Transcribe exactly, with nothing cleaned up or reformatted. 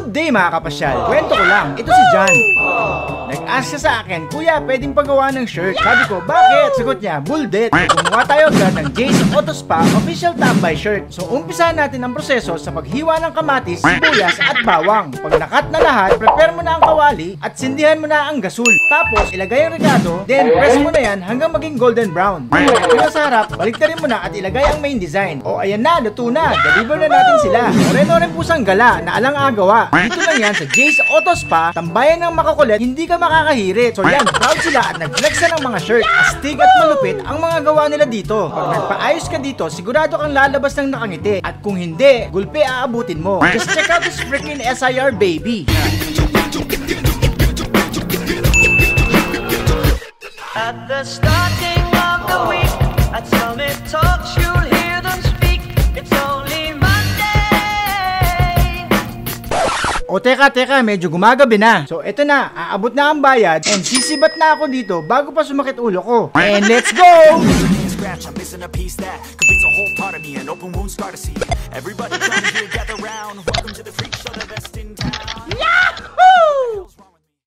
Good day mga kapasyal. Kwento ko lang, ito si John. Nag-ask siya sa akin, kuya, pwedeng pagawa ng shirt. Sabi ko, bakit? Sagot niya, buldet. Gumawa tayo agad ng Jay's Auto Spa official tambay shirt. So umpisahan natin ang proseso sa paghiwa ng kamatis, sibuyas at bawang. Pag nakat na lahat, prepare mo na ang kawali at sindihan mo na ang gasol. Tapos ilagay ang regado, then press mo na yan hanggang maging golden brown. Pagka sa harap, baliktarin mo na at ilagay ang main design. O ayan na, luto na. Deliver na natin sila. Oren-oren pusang gala na alang agawa. Dito lang yan sa Jay's Auto Spa, tambayan ng makakulit, hindi ka makakahirit. So yan, proud sila at nag-flex na ng mga shirt. Astig at malupit ang mga gawa nila dito. Pag nagpaayos ka dito, sigurado kang lalabas ng nakangiti. At kung hindi, gulpe aabutin mo. Just check out this freaking S I R baby. At the starting of the week, at Summit Talks, you'll hear them speak. It's only Monday. O teka, teka, medyo gumagabi na. So eto na, aabot na ang bayad and sisibat na ako dito bago pa sumakit ulo ko. And let's go! I'm missing a piece that completes a whole part of me, an open wound scar to see. Everybody come together